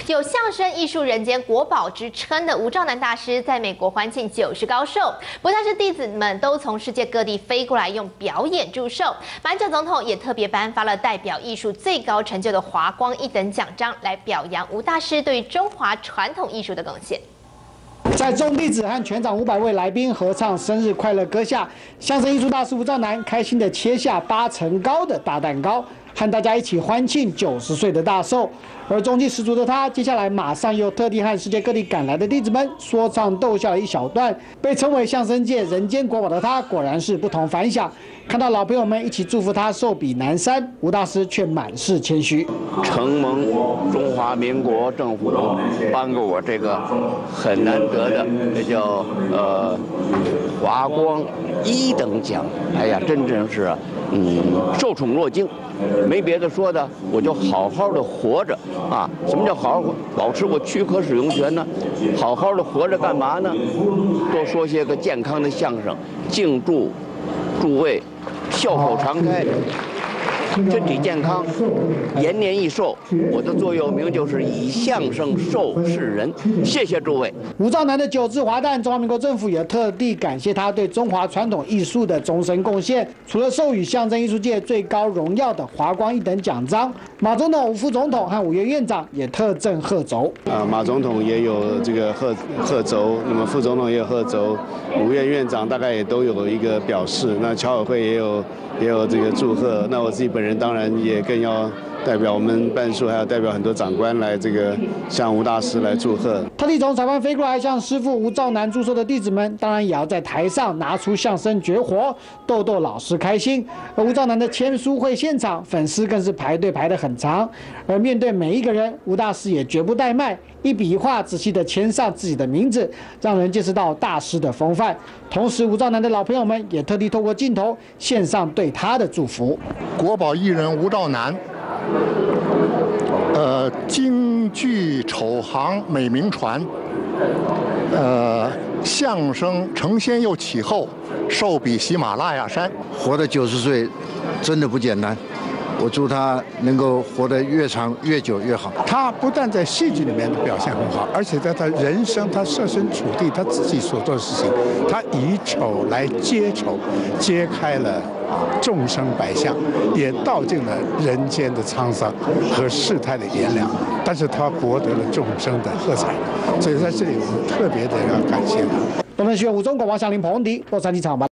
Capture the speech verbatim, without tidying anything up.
有相声艺术人间国宝之称的吴兆南大师，在美国欢庆九十高寿，不但是弟子们都从世界各地飞过来用表演祝寿，马英九总统也特别颁发了代表艺术最高成就的华光一等奖章，来表扬吴大师对中华传统艺术的贡献。 在众弟子和全场五百位来宾合唱生日快乐歌下，相声艺术大师吴兆南开心地切下八层高的大蛋糕，和大家一起欢庆九十岁的大寿。而中气十足的他，接下来马上又特地和世界各地赶来的弟子们说唱逗笑了一小段。被称为相声界人间国宝的他，果然是不同凡响。看到老朋友们一起祝福他寿比南山，吴大师却满是谦虚。 承蒙中华民国政府颁给我这个很难得的，这叫呃华光一等奖。哎呀，真正是嗯受宠若惊。 没别的说的，我就好好的活着啊！什么叫好好活？保持我躯壳使用权呢？好好的活着干嘛呢？多说些个健康的相声，敬祝诸位笑口常开，身体健康，延年益寿。我的座右铭就是以相声授世人。谢谢诸位。 吴兆南的九支华诞，中华民国政府也特地感谢他对中华传统艺术的终身贡献。除了授予相声艺术界最高荣耀的华光一等奖章，马总统、吴副总统和五院院长也特赠贺轴。 啊，马总统也有这个贺贺轴，那么副总统也有贺轴，五院院长大概也都有一个表示。那侨委会也有也有这个祝贺。那我自己本人当然也更要代表我们办事处，还要代表很多长官来这个向吴大师来祝贺。特地从台湾飞过来向师父吴兆南祝寿的弟子们，当然也要在台上拿出相声绝活，逗逗老师开心。而吴兆南的签书会现场，粉丝更是排队排得很长。而面对每一个人，吴大师也绝不怠慢，一笔一画仔细地签上自己的名字，让人见识到大师的风范。同时，吴兆南的老朋友们也特地透过镜头献上对他的祝福。 国宝艺人吴兆南。 呃，京剧丑行美名传，呃，相声承先又启后，寿比喜马拉雅山。 活到九十岁，真的不简单。我祝他能够活得越长、越久越好。 他不但在戏剧里面的表现很好，而且在他人生、他设身处地、他自己所做的事情，他以丑来接丑，揭开了众生百相，也道尽了人间的沧桑和世态的炎凉。但是他博得了众生的喝彩，所以在这里我们特别的要感谢他。 东森新闻吴中广、王祥林、彭宏迪洛杉矶场吧。